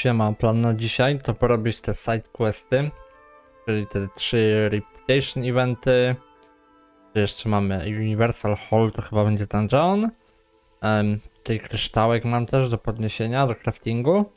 Siema, plan na dzisiaj to porobić te side questy, czyli te 3 reputation eventy. Jeszcze mamy Universal Hall, to chyba będzie dungeon. Tutaj kryształek mam też do podniesienia, do craftingu.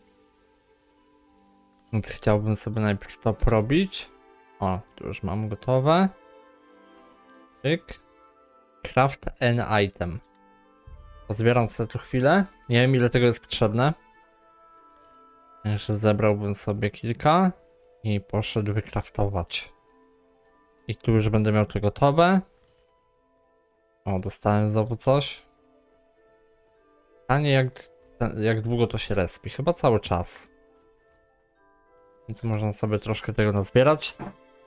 Więc chciałbym sobie najpierw to porobić. O, tu już mam gotowe. Tyk. Craft an item. Pozbieram sobie tu chwilę. Nie wiem, ile tego jest potrzebne. Jeszcze zebrałbym sobie kilka i poszedł wykraftować. I tu już będę miał to gotowe. O, dostałem znowu coś. Pytanie, jak długo to się respi? Chyba cały czas. Więc można sobie troszkę tego nazbierać.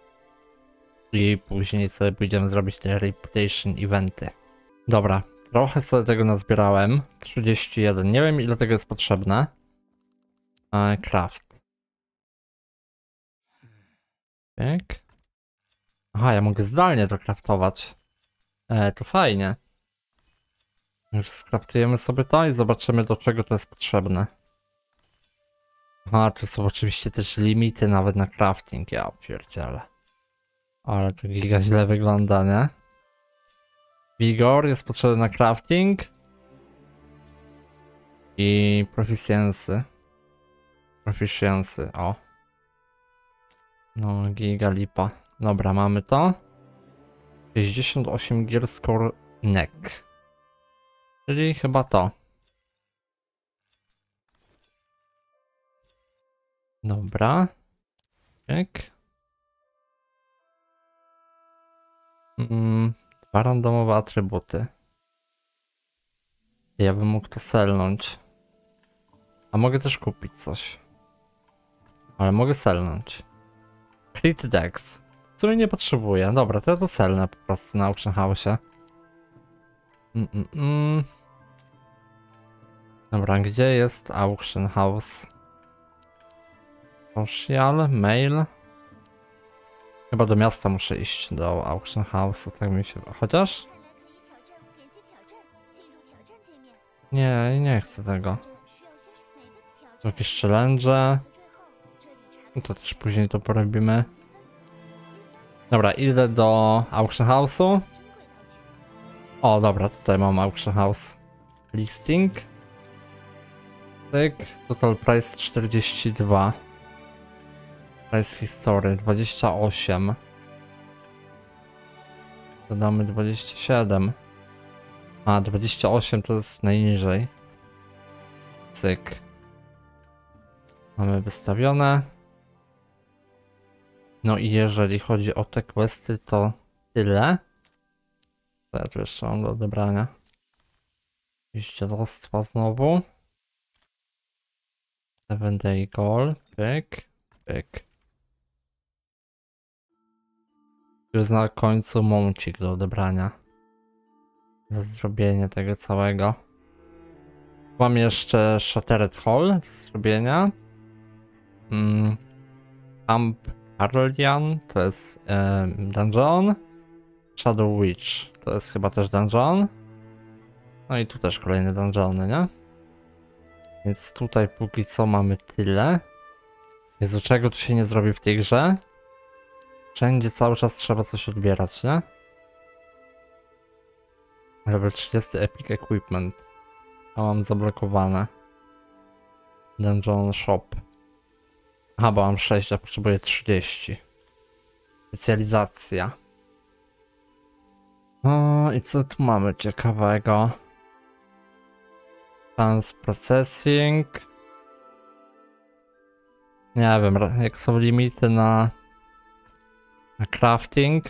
I później sobie pójdziemy zrobić te reputation eventy. Dobra, trochę sobie tego nazbierałem. 31. Nie wiem, ile tego jest potrzebne. Craft. Tak. Aha, ja mogę zdalnie to craftować. To fajnie. Już skraftujemy sobie to i zobaczymy, do czego to jest potrzebne. Aha, tu są oczywiście też limity nawet na crafting. Ja pierdzielę. Ale to giga źle wygląda, nie? Vigor jest potrzebny na crafting. I proficiency. O. No, giga lipa. Dobra, mamy to. 68 gear score neck. Czyli chyba to. Dobra. Tak. Dwa randomowe atrybuty. Ja bym mógł to selnąć. A mogę też kupić coś. Ale mogę selnąć. Crit Dex. W sumie nie potrzebuję. Dobra, to ja to selnę po prostu na Auction House'ie. Dobra, gdzie jest Auction House? Social, mail. Chyba do miasta muszę iść, do Auction House'u, tak mi się... Chociaż? Nie chcę tego. Tu jakieś challenge. To też później to porobimy. Dobra, idę do Auction House'u. O, dobra, tutaj mam Auction House. Listing. Tyk. Total price 42. Price history 28. Dodamy 27. A, 28 to jest najniżej. Cyk. Mamy wystawione. No i jeżeli chodzi o te questy, to tyle. Co ja tu jeszcze mam do odebrania? Jakieś dziadostwa znowu. 7 day goal. Pyk, pyk. Tu jest na końcu mącik do odebrania. Za zrobienie tego całego. Mam jeszcze Shattered Hall do zrobienia. Camp Carlian to jest dungeon. Shadow Witch to jest chyba też dungeon. No i tu też kolejne dungeony, nie? Więc tutaj póki co mamy tyle. Jezu, czego tu się nie zrobi w tej grze? Wszędzie cały czas trzeba coś odbierać, nie? Level 30 Epic Equipment. A mam zablokowane. Dungeon Shop. Aha, bo mam 6, a potrzebuję 30. Specjalizacja. O, i co tu mamy ciekawego? Trans Processing. Nie wiem, jak są limity na crafting.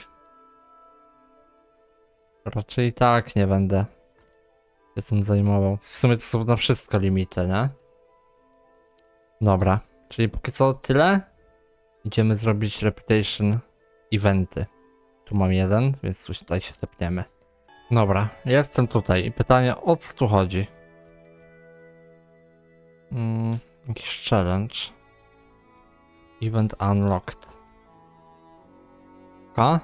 Raczej tak nie będę się tym zajmował. W sumie to są na wszystko limity, nie? Dobra, czyli póki co tyle. Idziemy zrobić reputation eventy. Tu mam jeden, więc tutaj się tepniemy. Dobra, jestem tutaj i pytanie, o co tu chodzi? Jakiś challenge. Event unlocked. A?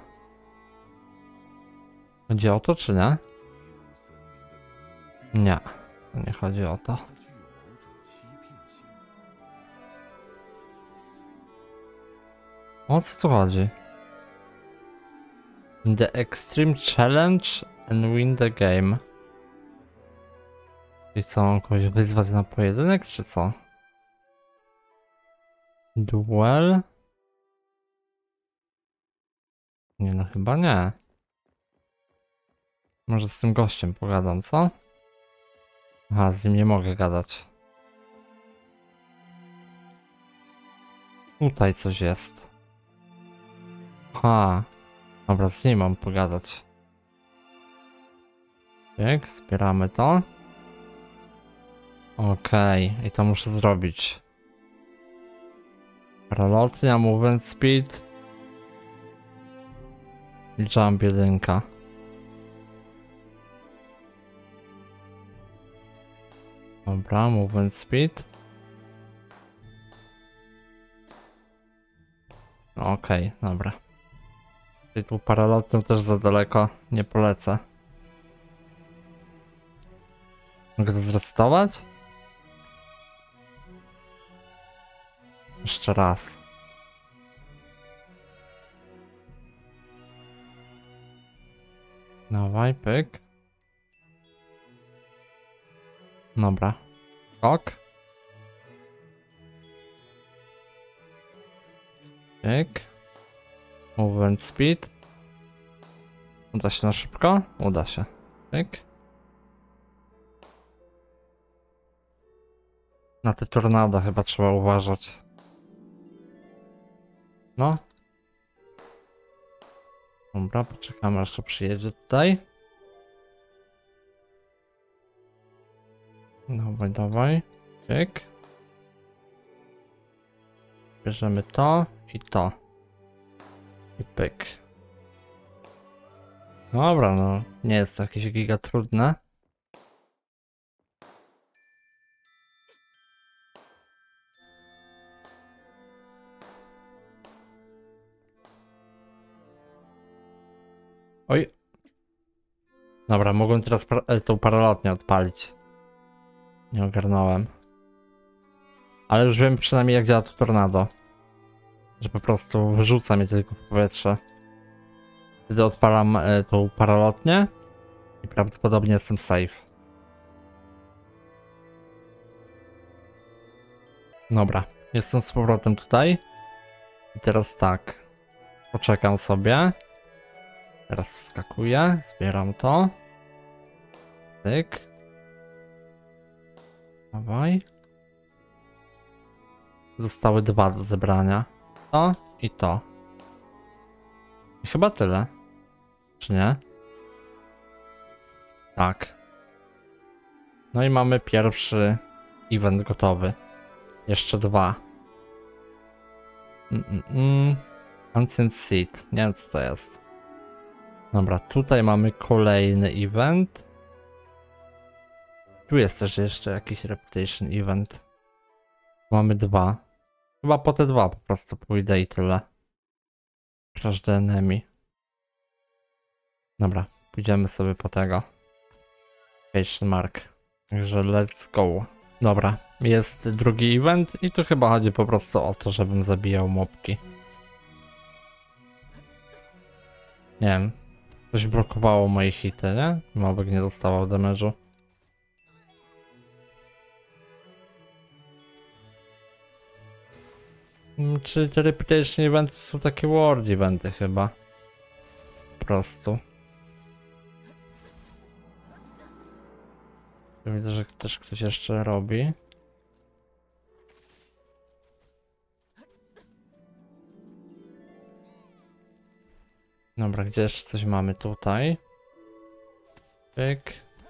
Chodzi o to, czy nie? Nie, nie chodzi o to. O co tu chodzi? The Extreme Challenge and win the game. I co, mam kogoś wyzwać na pojedynek, czy co? Duel? Nie, no chyba nie. Może z tym gościem pogadam, co? Aha, z nim nie mogę gadać. Tutaj coś jest. Ha. Dobra, z nim mam pogadać. Tak, zbieramy to. Okej, i to muszę zrobić. Paralotnia, movement speed. I jump 1. Dobra, movement speed. Okej, dobra. Czyli tu paralotnią też za daleko nie polecę. Mogę to zresetować? Jeszcze raz. Dawaj, pyk. Dobra. Skok. Pyk. Movement speed. Uda się na szybko? Uda się. Pyk. Na te tornada chyba trzeba uważać. No. Dobra, poczekamy aż to przyjedzie tutaj. Dawaj, dawaj. Pyk. Bierzemy to i to. I pyk. Dobra, no nie jest to jakieś giga trudne. Oj. Dobra, mogłem teraz tą paralotnię odpalić. Nie ogarnąłem. Ale już wiem przynajmniej jak działa to tornado. Że po prostu wyrzuca mnie tylko w powietrze. Wtedy odpalam tą paralotnię i prawdopodobnie jestem safe. Dobra, jestem z powrotem tutaj. I teraz tak. Poczekam sobie. Teraz wskakuję, zbieram to. Tyk. Dawaj. Zostały 2 do zebrania. To i to. I chyba tyle. Czy nie? Tak. No i mamy pierwszy event gotowy. Jeszcze 2. Ancient Seed. Nie wiem co to jest. Dobra, tutaj mamy kolejny event. Tu jest też jeszcze jakiś Reputation event. Mamy 2. Chyba po te 2 po prostu pójdę i tyle. Crash the enemy. Dobra, pójdziemy sobie po tego. Location mark. Także let's go. Dobra, jest drugi event i tu chyba chodzi po prostu o to, żebym zabijał mobki. Nie wiem. Coś blokowało moje hity, nie? Mobek nie dostawał damage'u. Czy te reputation eventy są takie ward eventy chyba? Po prostu. Widzę, że też ktoś jeszcze robi. Dobra, gdzie jeszcze coś mamy tutaj? Pyk.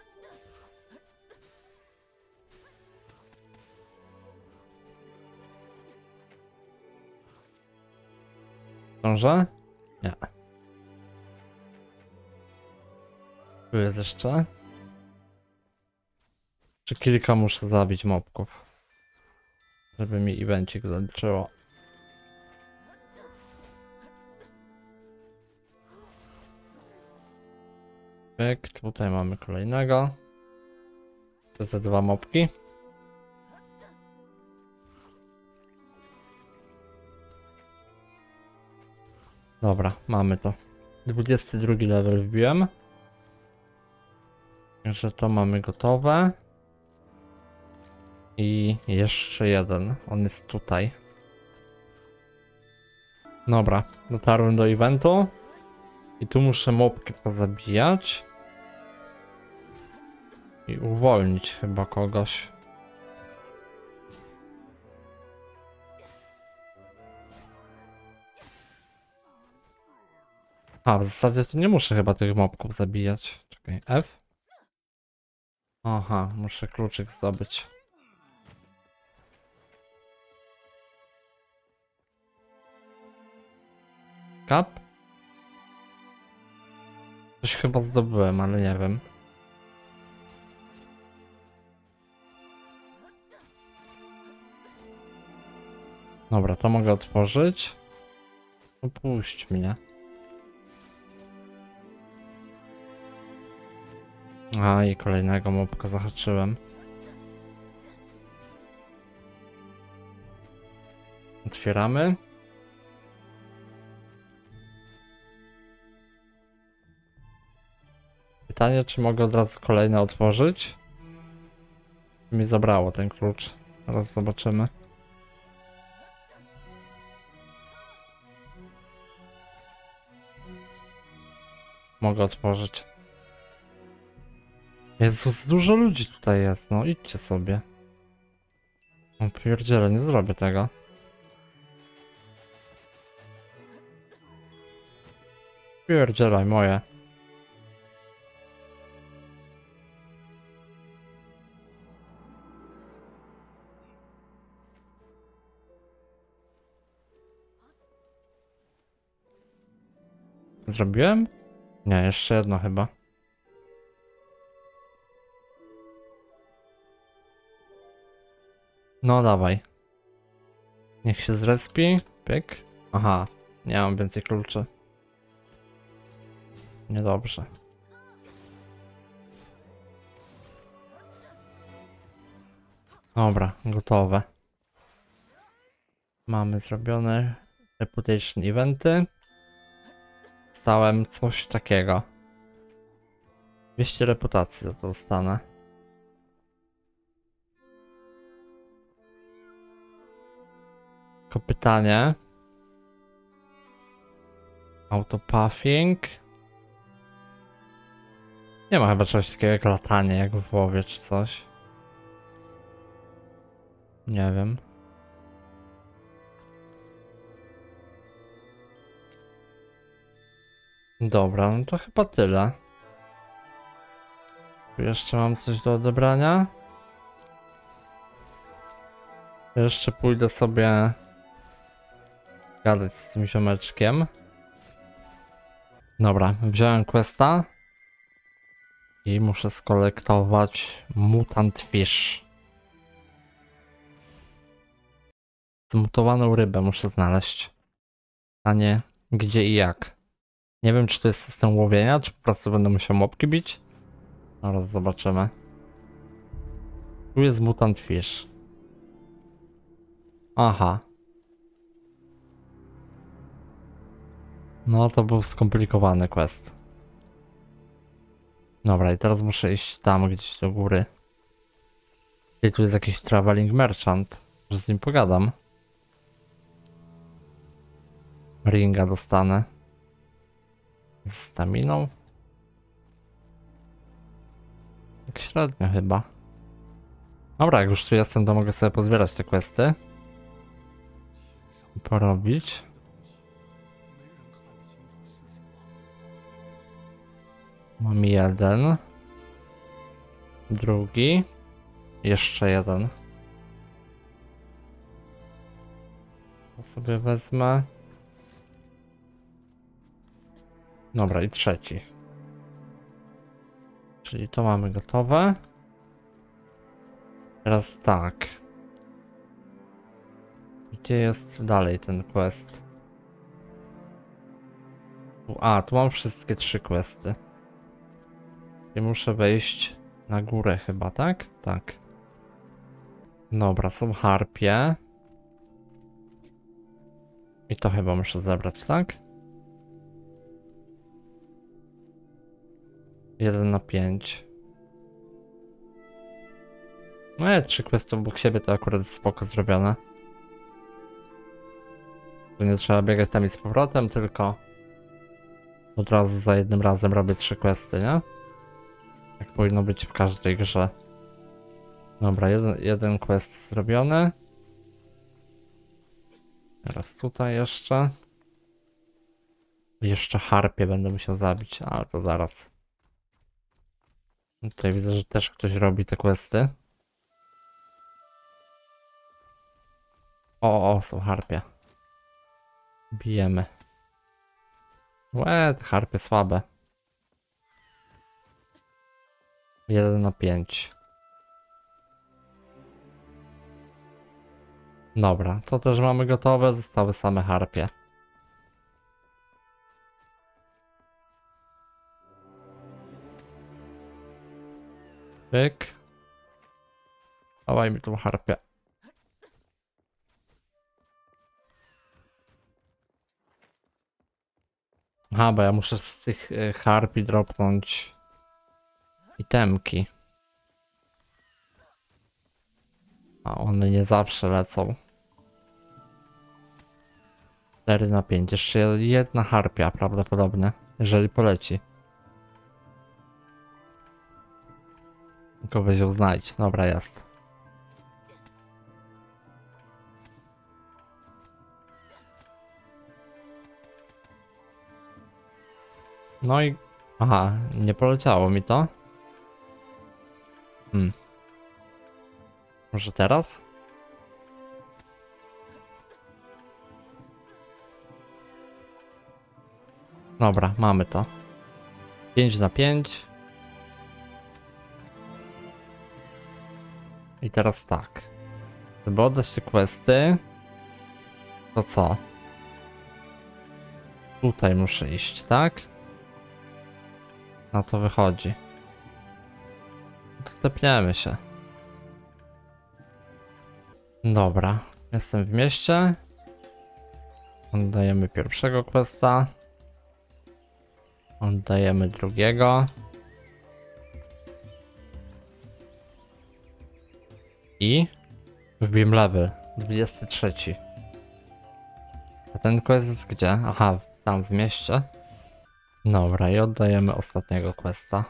Zdążę? Nie. Tu jest jeszcze. Czy kilka muszę zabić mobków? Żeby mi evencik zaliczyło. Pyk, tutaj mamy kolejnego. To te 2 mobki. Dobra, mamy to. 22 level wbiłem. Także to mamy gotowe. I jeszcze jeden. On jest tutaj. Dobra, dotarłem do eventu. I tu muszę mopki pozabijać. I uwolnić chyba kogoś. A, w zasadzie to nie muszę chyba tych mopków zabijać. Czekaj, F. Aha, muszę kluczyk zdobyć. Kap? Coś chyba zdobyłem, ale nie wiem. Dobra, to mogę otworzyć. Opuść mnie. A i kolejnego mopka zahaczyłem. Otwieramy. Pytanie, czy mogę od razu kolejne otworzyć? Mi zabrało ten klucz. Zaraz zobaczymy. Mogę otworzyć. Jezus, dużo ludzi tutaj jest, no idźcie sobie. O pierdziele, nie zrobię tego. Pierdzielaj moje. Zrobiłem? Nie, jeszcze jedno chyba. No dawaj. Niech się zrespi. Pyk. Aha, nie mam więcej kluczy. Niedobrze. Dobra, gotowe. Mamy zrobione reputation eventy. Dostałem coś takiego. 200 reputacji za to dostanę. Tylko pytanie. Autopathing. Nie ma chyba czegoś takiego jak latanie, jak w WoWie czy coś. Nie wiem. Dobra, no to chyba tyle. Tu jeszcze mam coś do odebrania. Jeszcze pójdę sobie gadać z tym ziomeczkiem. Dobra, wziąłem questa. I muszę skolektować mutant fish. Zmutowaną rybę muszę znaleźć. A nie gdzie i jak. Nie wiem, czy to jest system łowienia, czy po prostu będę musiał mopki bić. Zaraz zobaczymy. Tu jest mutant fish. Aha. No to był skomplikowany quest. Dobra, i teraz muszę iść tam gdzieś do góry. I tu jest jakiś traveling merchant, że z nim pogadam. Ringa dostanę. Z staminą. Tak średnio chyba. Dobra, jak już tu jestem, to mogę sobie pozbierać te questy. I porobić. Mam jeden. Drugi. Jeszcze jeden. To sobie wezmę. Dobra, i trzeci. Czyli to mamy gotowe. Teraz tak. Gdzie jest dalej ten quest? Tu mam wszystkie 3 questy. I muszę wejść na górę chyba, tak? Tak. Dobra, są harpie. I to chyba muszę zebrać, tak? 1 na 5. No 3 questy obok siebie to akurat jest spoko zrobione. To nie trzeba biegać tam i z powrotem, tylko od razu za jednym razem robię 3 questy, nie? Tak powinno być w każdej grze. Dobra, jeden quest zrobiony. Teraz tutaj jeszcze. Jeszcze harpię będę musiał zabić, ale to zaraz. Tutaj widzę, że też ktoś robi te questy. O, są harpie. Bijemy. Te harpie słabe. 1 na 5. Dobra, to też mamy gotowe, zostały same harpie. Pyk. Dawaj mi tą harpię. Aha, bo ja muszę z tych harpi dropnąć itemki. A one nie zawsze lecą. 4 na 5. Jeszcze jedna harpia prawdopodobnie, jeżeli poleci. Tylko weź ją znajdź. Dobra, jest. No i... Aha, nie poleciało mi to. Może teraz? Dobra, mamy to. 5 na 5. I teraz tak. Żeby oddać te questy, to co? Tutaj muszę iść, tak? Na to wychodzi. To tepniemy się. Dobra, jestem w mieście. Oddajemy pierwszego questa. Oddajemy drugiego. I wbijmy level 23. A ten quest jest gdzie? Aha, tam w mieście. Dobra, i oddajemy ostatniego questa.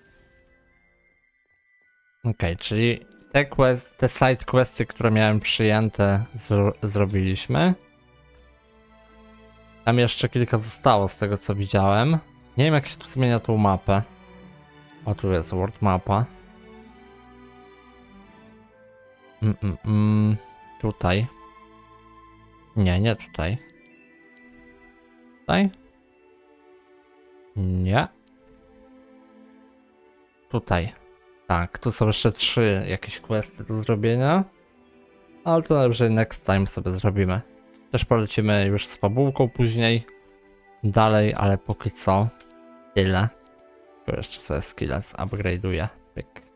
Okej, czyli te side questy, które miałem przyjęte, zrobiliśmy. Tam jeszcze kilka zostało z tego, co widziałem. Nie wiem, jak się tu zmienia tą mapę. O, tu jest world mapa. Tutaj. Nie tutaj. Tutaj? Nie. Tutaj. Tak, tu są jeszcze 3 jakieś questy do zrobienia. Ale to najwyżej next time sobie zrobimy. Też polecimy już z fabułką później. Dalej, ale póki co tyle. Tylko jeszcze sobie skille upgrade'uję. Pyk.